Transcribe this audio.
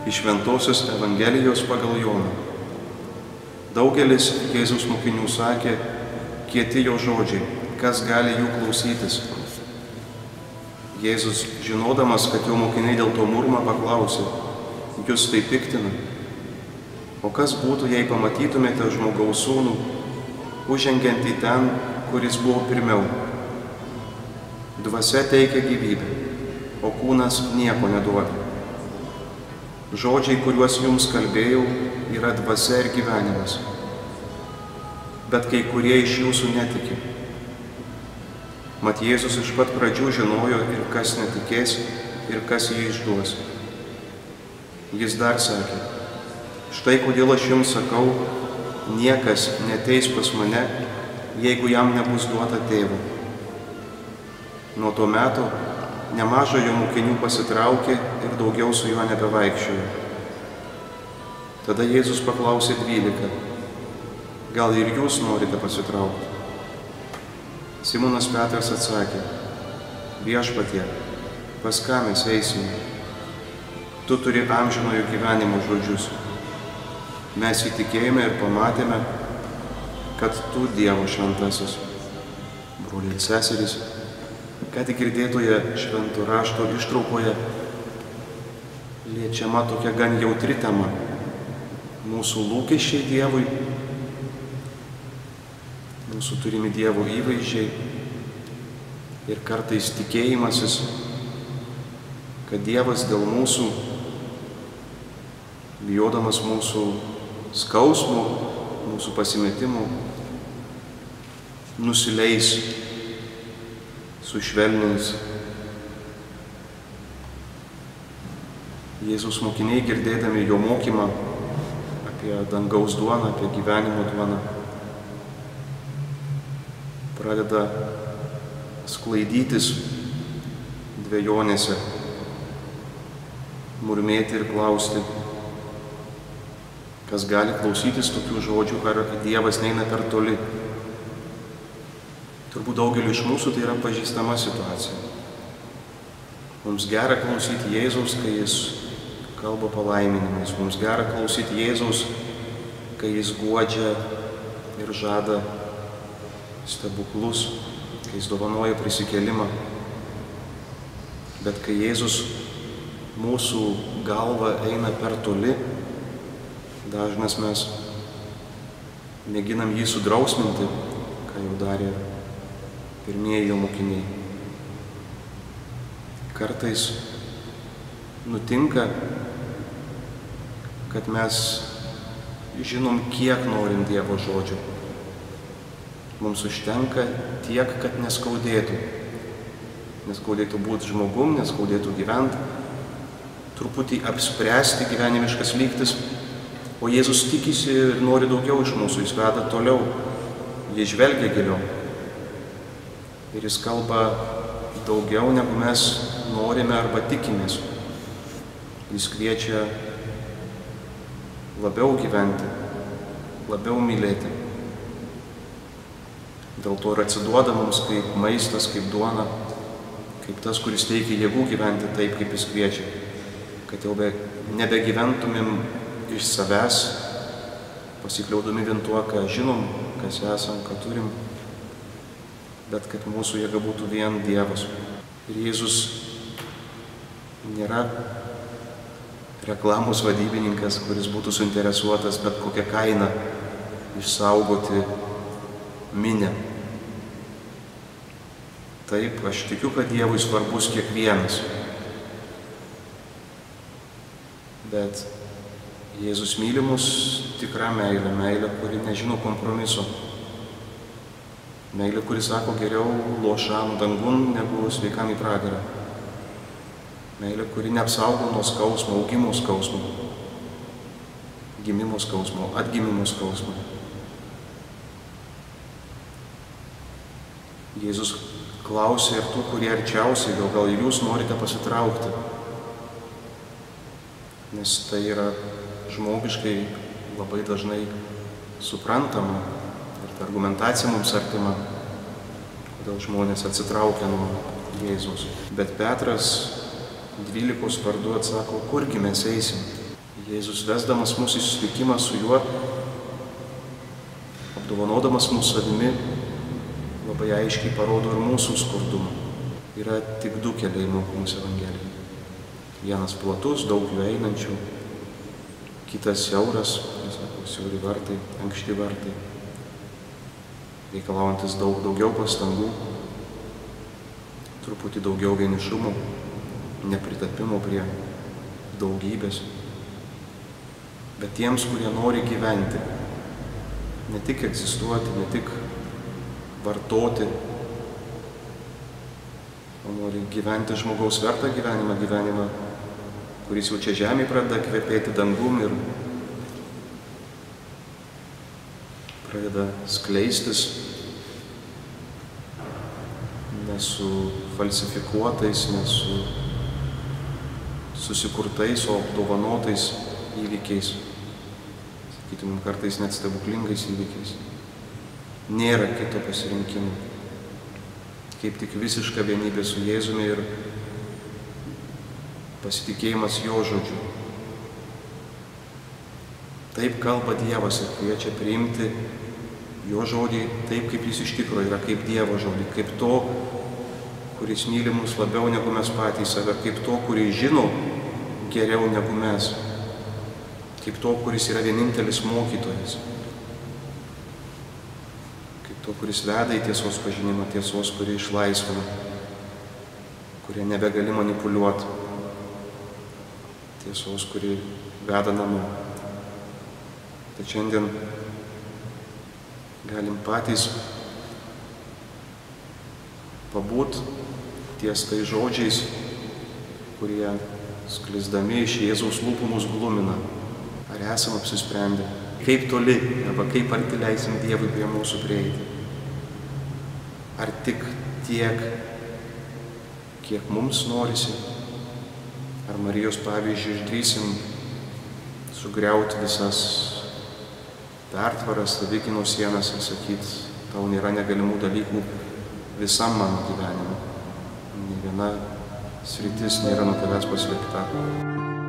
Iš Šventosios Evangelijos pagal Joną. Daugelis Jėzaus mokinių sakė, kieti jo žodžiai, kas gali jų klausytis. Jėzus, žinodamas, kad jo mokiniai dėl to murma, paklausė, jūs tai piktina. O kas būtų, jei pamatytumėte žmogaus sūnų, užžengiant į ten, kuris buvo pirmiau? Dvasia teikia gyvybę, o kūnas nieko neduoda. Žodžiai, kuriuos jums kalbėjau, yra dvasia ir gyvenimas. Bet kai kurie iš jūsų netiki. Mat Jėzus iš pat pradžių žinojo ir kas netikės, ir kas jį išduos. Jis dar sakė, štai kodėl aš jums sakau, niekas neteis pas mane, jeigu jam nebus duota tėvo. Nuo to meto nemažai jo mokinių pasitraukė ir daugiau su juo nebevaikščiojo. Tada Jėzus paklausė 12, gal ir jūs norite pasitraukti? Simonas Petras atsakė, Viešpatie, pas ką mes eisime? Tu turi amžinojo gyvenimo žodžius. Mes įtikėjome ir pamatėme, kad tu Dievo šventasis. Broliai ir seserys, ką tik girdėtoje švento rašto ištraukoje liečiama tokia gan jautri tema. Mūsų lūkesčiai Dievui, mūsų turimi Dievo įvaizdžiai ir kartais tikėjimasis, kad Dievas dėl mūsų, bijodamas mūsų skausmų, mūsų pasimetimų, nusileis, sušvelnins. Jėzaus mokiniai, girdėdami jo mokymą apie dangaus duoną, apie gyvenimo duoną, pradeda sklaidytis dvejonėse, murmėti ir klausti, kas gali klausytis tokių žodžių, ar Dievas neina per toli. Turbūt daugeliu iš mūsų tai yra pažįstama situacija. Mums gera klausyti Jėzaus, kai jis kalba palaiminimais. Mums gera klausyti Jėzaus, kai jis guodžia ir žada stebuklus, kai jis dovanoja prisikėlimą. Bet kai Jėzus mūsų galva eina per toli, dažnas mes mėginam jį sudrausminti, ką jau darė pirmieji jo mokiniai. Kartais nutinka, kad mes žinom, kiek norim Dievo žodžio. Mums užtenka tiek, kad neskaudėtų. Neskaudėtų būti žmogum, neskaudėtų gyventi, truputį apspręsti gyvenimiškas lygtis. O Jėzus tikisi ir nori daugiau iš mūsų, jis veda toliau, jis žvelgia giliau. Ir jis kalba daugiau, negu mes norime arba tikimės. Jis kviečia labiau gyventi, labiau mylėti. Dėl to ir atsiduoda mums kaip maistas, kaip duona, kaip tas, kuris teikia jėgų gyventi taip, kaip jis kviečia. Kad jau nebegyventumėm iš savęs, pasikliaudami vien tuo, ką žinom, kas esam, ką turim, bet kad mūsų jėga būtų vien Dievas. Ir Jėzus nėra reklamos vadybininkas, kuris būtų suinteresuotas bet kokią kainą išsaugoti minią. Taip, aš tikiu, kad Dievui svarbus kiekvienas. Bet Jėzus myli mus tikra meilė, meilė, kuri nežino kompromiso. Meilė, kuri sako, geriau lošam dangun, negu sveikam į pragarą. Meilė, kuri neapsaugo nuo skausmo, augimo skausmo, gimimo skausmo, atgimimo skausmo. Jėzus klausė ir tų, kurie arčiausiai, gal jūs norite pasitraukti. Nes tai yra žmogiškai labai dažnai suprantama ir ta argumentacija mums artima, kodėl žmonės atsitraukia nuo Jėzaus. Bet Petras 12 vardu atsako, kurgi mes eisim? Jėzus vesdamas mus į susitikimą su juo, apdovanodamas mūsų savimi, labai aiškiai parodo ir mūsų skurdumą. Yra tik du keliai mokymus Evangelijoje. Vienas platus, daug jų einančių, kitas siauras, siauri vartai, ankšti vartai, reikalaujantis daugiau pastangų, truputį daugiau vienišumo, nepritapimo prie daugybės. Bet tiems, kurie nori gyventi, ne tik egzistuoti, ne tik vartoti, o nori gyventi žmogaus vertą gyvenimą, kuris jau čia žemėje pradeda kvepėti dangum ir pradeda skleistis ne su falsifikuotais, ne su susikurtais, o apdovanotais įvykiais, sakytumėm, kartais net stebuklingais įvykiais. Nėra kito pasirinkimo, kaip tik visiška vienybė su Jėzumi ir pasitikėjimas jo žodžiu. Taip kalba Dievas ir kviečia priimti jo žodį taip, kaip jis iš tikrųjų yra, kaip Dievo žodį, kaip to, kuris myli mus labiau negu mes patys save, kaip to, kuris žino geriau negu mes, kaip to, kuris yra vienintelis mokytojas, kaip to, kuris veda į tiesos pažinimą, tiesos, kurie išlaisvina, kurie nebegali manipuliuoti, tiesos, kuri veda namo. Tad šiandien galim patys pabūt ties tai žodžiais, kurie sklisdami iš Jėzaus lūpų mus glumina. Ar esam apsisprendę, kaip toli arba kaip arti leisim Dievui prie mūsų prieiti? Ar tik tiek, kiek mums norisi? Ar Marijos pavyzdžiui išdrįsim sugriauti visas pertvaras, savigynos sienas ir sakyt, tau nėra negalimų dalykų visam mano gyvenimui. Nė viena sritis nėra nuo tavęs paslėpta.